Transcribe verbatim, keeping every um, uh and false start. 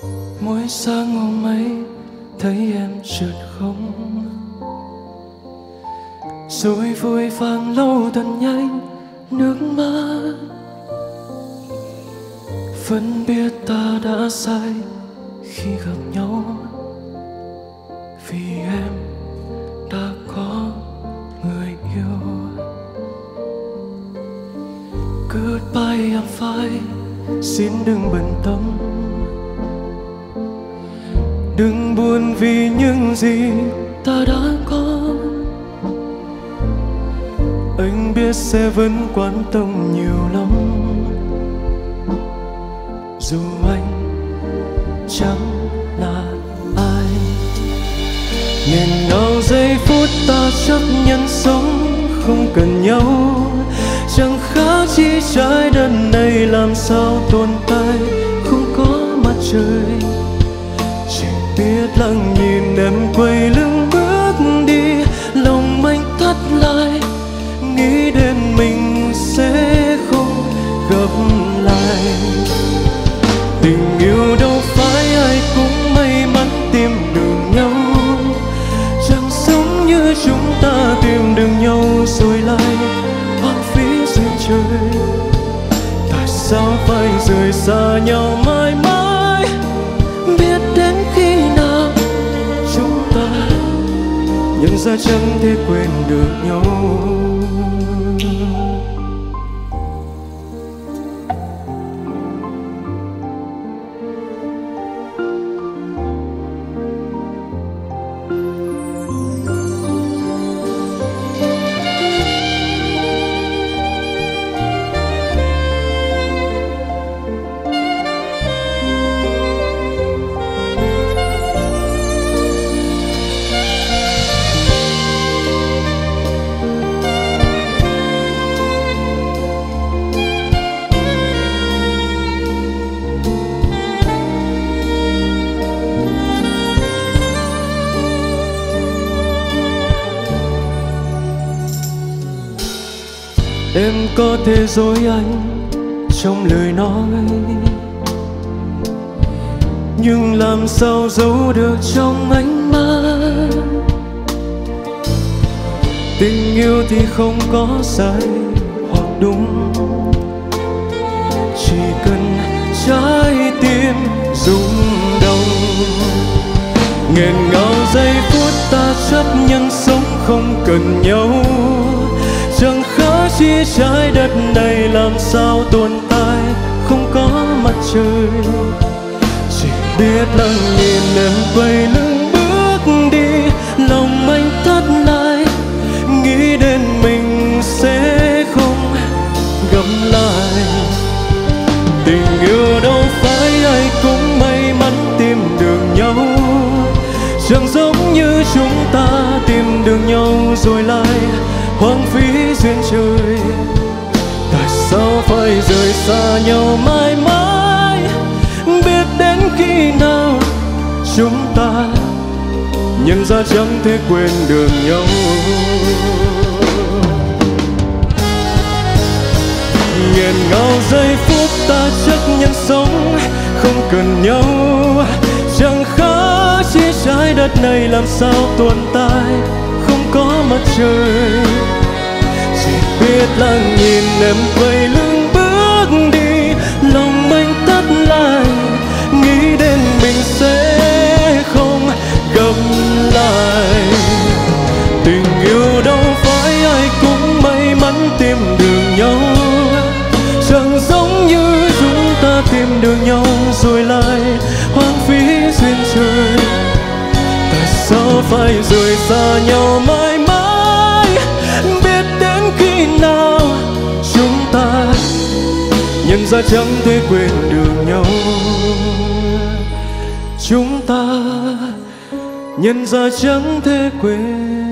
Mỗi sáng hôm ấy thấy em chợt không, rồi vội vàng lau thật nhanh nước mắt. Vẫn biết ta đã sai khi gặp nhau, vì em đã có người yêu. Goodbye em phải, xin đừng bận tâm, đừng buồn vì những gì ta đã có. Anh biết sẽ vẫn quan tâm nhiều lắm, dù anh chẳng là ai. Nghẹn ngào giây phút ta chấp nhận sống không cần nhau, chẳng khác chi trái đất này làm sao tồn tại không có mặt trời. Chỉ biết lặng nhìn em quay lưng bước đi, lòng anh thắt lại, nghĩ đến mình sẽ không gặp lại. Tình yêu đâu phải ai cũng may mắn tìm được nhau, chẳng giống như chúng ta tìm được nhau rồi lại hoang phí duyên trời. Tại sao phải rời xa nhau mãi mãi, biết đến khi nào chúng ta nhận ra chẳng thể quên được nhau. Em có thể dối anh trong lời nói, nhưng làm sao giấu được trong ánh mắt. Tình yêu thì không có sai hoặc đúng, chỉ cần trái tim rung động. Nghẹn ngào giây phút ta chấp nhận sống không cần nhau, chẳng khác chi trái đất này làm sao tồn tại không có mặt trời. Chỉ biết lặng nhìn em quay lưng bước đi, lòng anh thắt lại, nghĩ đến mình sẽ không gặp lại. Tình yêu đâu phải ai cũng may mắn tìm được nhau, chẳng giống như chúng ta tìm được nhau rồi lại hoang phí duyên trời. Tại sao phải rời xa nhau mãi mãi, biết đến khi nào chúng ta nhận ra chẳng thể quên được nhau. Nghẹn ngào giây phút ta chấp nhận sống không cần nhau, chẳng khác chi trái đất này làm sao tồn tại không có mặt trời. Chỉ biết lặng nhìn em quay lưng bước đi, lòng anh thắt lại, nghĩ đến mình sẽ không gặp lại. Tình yêu đâu phải ai cũng may mắn tìm được nhau, chẳng giống như chúng ta tìm được nhau rồi lại hoang phí duyên trời. Tại sao phải rời xa nhau mãi mãi, biết đến khi nào chúng ta nhận ra chẳng thể quên được nhau. Chúng ta nhận ra chẳng thể quên